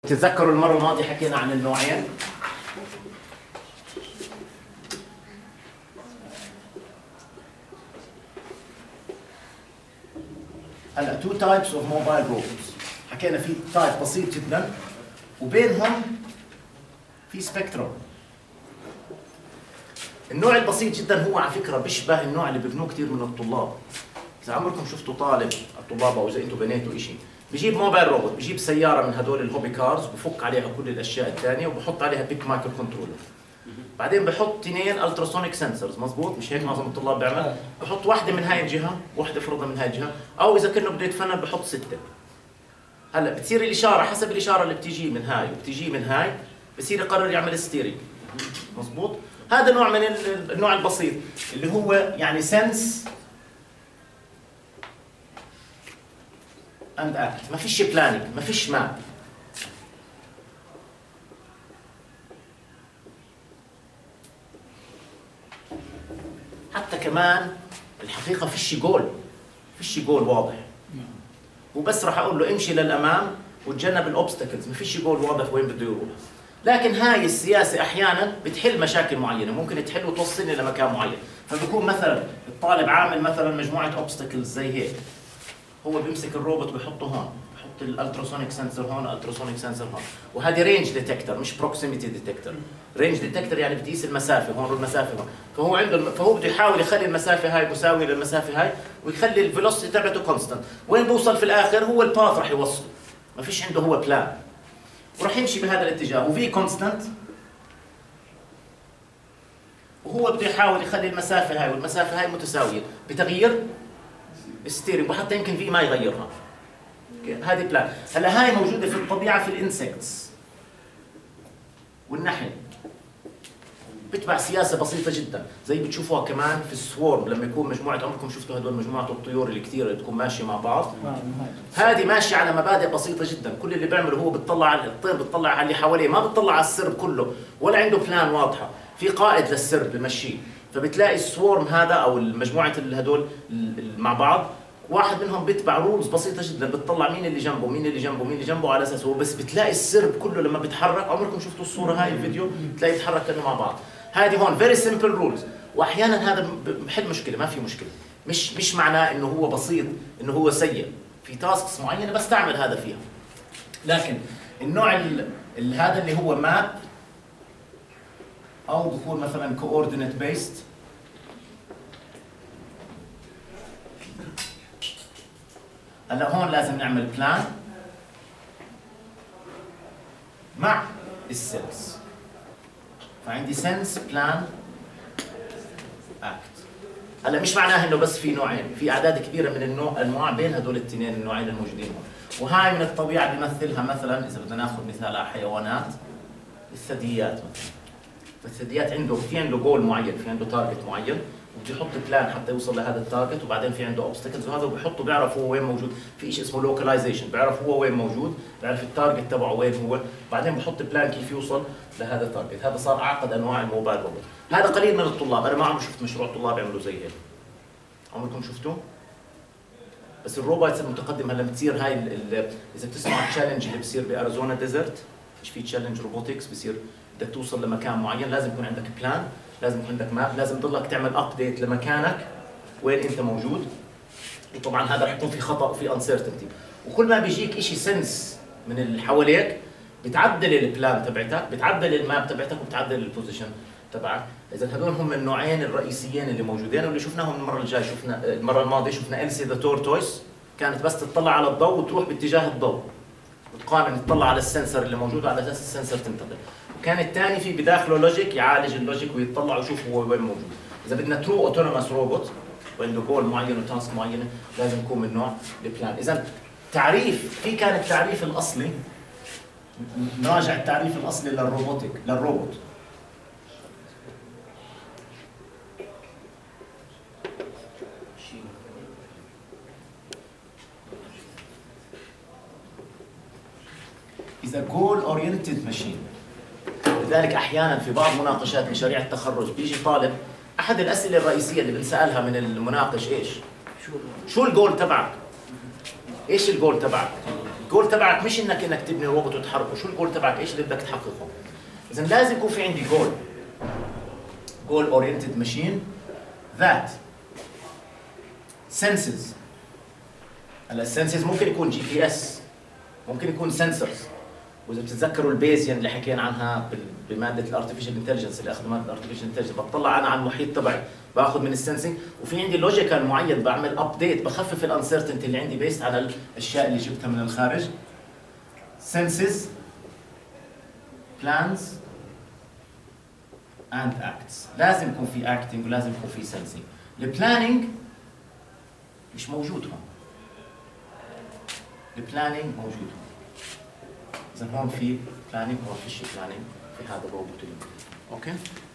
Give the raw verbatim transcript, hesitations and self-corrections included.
تتذكروا المرة الماضية حكينا عن النوعين. هلا two types of mobile robots. حكينا في تايب بسيط جدا وبينهم في سبيكتروم. النوع البسيط جدا هو على فكرة بيشبه النوع اللي بيبنوه كثير من الطلاب. إذا عمركم شفتوا طالب الطلاب أو إذا أنتم بنيتوا شيء، بيجيب موبايل روبوت، بيجيب سيارة من هدول الهوبي كارز، بفك عليها كل الأشياء الثانية وبحط عليها بيك مايكرو كنترولر. بعدين بحط اثنين التراسونيك سنسرز، مزبوط؟ مش هيك معظم الطلاب بيعمل؟ بحط واحدة من هاي الجهة، واحدة فرضا من هاي الجهة، أو إذا كنا بده يتفنن بحط ستة. هلا بتصير الإشارة حسب الإشارة اللي بتيجي من هاي وبتيجي من هاي، بصير يقرر يعمل ستيرنج. مزبوط؟ هذا نوع من النوع البسيط اللي هو يعني سنس اند اكت، ما فيش بلاننج، ما فيش ماب. حتى كمان الحقيقة فيش جول، فيش جول واضح. وبس راح اقول له امشي للامام وتجنب الاوبستكلز، ما فيش جول واضح وين بده يروح. لكن هاي السياسة أحياناً بتحل مشاكل معينة، ممكن تحل وتوصلني لمكان معين، فبكون مثلاً الطالب عامل مثلاً مجموعة أوبستكلز زي هيك، هو بيمسك الروبوت بيحطه هون، بحط الالتراسونيك سنسور هون، الالتراسونيك سنسور هون، وهذه رينج ديتكتور مش بروكسيميتي ديتكتور. رينج ديتكتور يعني بتقيس المسافة هون والمسافة هون، فهو عنده فهو بده يحاول يخلي المسافة هاي مساوية للمسافة هاي ويخلي الفيلوسيتي تبعته كونستنت، وين بوصل في الآخر هو الباث راح يوصل، ما فيش عنده هو بلان. وراح يمشي بهذا الاتجاه وفي كونستنت، وهو بده يحاول يخلي المسافه هاي والمسافه هاي متساويه بتغيير ستيرنج، وحتى يمكن في ما يغيرها. هذه بلان. هلا هاي موجوده في الطبيعه في الانسكتس والنحل، بتبع سياسه بسيطه جدا، زي بتشوفوها كمان في السوورم لما يكون مجموعه، عمركم شفتوا هدول مجموعه الطيور اللي كثير اللي تكون ماشيه مع بعض؟ هذه ماشيه على مبادئ بسيطه جدا، كل اللي بيعمله هو بتطلع على الطير، بتطلع على اللي حواليه، ما بتطلع على السرب كله، ولا عنده بلان واضحه، في قائد للسرب بمشيه، فبتلاقي السوورم هذا او مجموعه هدول مع بعض، واحد منهم بيتبع رولز بسيطه جدا، بتطلع مين اللي جنبه مين اللي جنبه مين اللي جنبه على اساسه، بس بتلاقي السرب كله لما بيتحرك، عمركم شفتوا الصوره هاي الفيديو؟ بتلاقي يتحرك كانه مع بعض. هذه هون فيري سمبل رولز، واحيانا هذا بحل مشكله، ما في مشكله، مش مش معناه انه هو بسيط انه هو سيء، في تاسكس معينه بس تعمل هذا فيها. لكن النوع ال هذا اللي هو ماب او بكون مثلا كوردينيت بيست، هلا هون لازم نعمل بلان مع السيلز، فعندي سنس بلان اكت. هلا مش معناه انه بس في نوعين، في اعداد كبيره من النوع انواع بين هدول الاثنين النوعين الموجودين هون، وهاي من الطبيعه بيمثلها مثلا اذا بدنا ناخذ مثال على حيوانات، الثدييات مثلا. فالثدييات عنده في عنده جول معين، في عنده تارجت معين، وبده يحط بلان حتى يوصل لهذا التارجت، وبعدين في عنده اوبستكلز، وهذا بحطه بيعرف هو وين موجود، في شيء اسمه لوكلايزيشن، بيعرف هو وين موجود، بيعرف التارجت تبعه وين هو، بعدين بحط بلان كيف يوصل لهذا التارجت. هذا صار اعقد انواع الموبايل روبوت. هذا قليل من الطلاب، انا ما عمري شفت مشروع طلاب يعملوا زي هيك. عمركم شفتوه؟ بس الروبوتس المتقدمه هلا بتصير هاي ال ال اذا بتسمعوا التشالنج اللي بصير باريزونا ديزرت، مش في تشالنج روبوتكس بصير بدك توصل لمكان معين، لازم يكون عندك بلان، لازم يكون عندك ماب، لازم تضلك تعمل ابديت لمكانك وين انت موجود. وطبعا هذا رح يكون في خطا وفي انسرتينتي، وكل ما بيجيك شيء سنس من اللي حواليك بتعدل البلان تبعتك، بتعدل الماب تبعتك، وبتعدل البوزيشن تبعك. اذا هذول هم النوعين الرئيسيين اللي موجودين، واللي شفناهم المره الجايه، شفنا المره الماضيه شفنا إلسي ذا تورتويس، كانت بس تطلع على الضوء وتروح باتجاه الضوء، وتقارن تطلع على السنسر اللي موجود على اساس السنسر تنتقل. وكان الثاني في بداخله لوجيك، يعالج اللوجيك ويطلع ويشوف هو وين موجود. اذا بدنا ترو اوتونوموس روبوت وعنده جول معين وتاسك معينه، لازم يكون من نوع البلان. اذا تعريف، في كان التعريف الاصلي، نراجع التعريف الاصلي للروبوتك للروبوت. إذا goal oriented machine. لذلك أحياناً في بعض مناقشات مشاريع التخرج بيجي طالب، أحد الأسئلة الرئيسية اللي بنسألها من المناقش إيش؟ شو الجول تبعك؟ إيش الجول تبعك؟ الجول تبعك مش انك انك تبني روبوت وتحركه، شو الجول تبعك؟ ايش اللي بدك تحققه؟ اذا لازم يكون في عندي جول goal oriented machine that senses. هلا السنسز ممكن يكون جي بي اس، ممكن يكون سنسرز، واذا بتتذكروا البيزيان اللي حكينا عنها بماده الارتفيشال انتليجنس اللي اخذوا ماده الارتفيشال انتليجنس، بطلع انا على المحيط تبعي باخذ من السنسنج، وفي عندي لوجيكال معين بعمل ابديت بخفف الانسرتينتي اللي عندي بيست على الاشياء اللي جبتها من الخارج. senses plans and acts. لازم يكون في acting ولازم يكون في sensing. البلاننج مش موجود هون. البلاننج موجود هون. إذا هون في planning هون فيش planning في هذا الروبوت. اوكي؟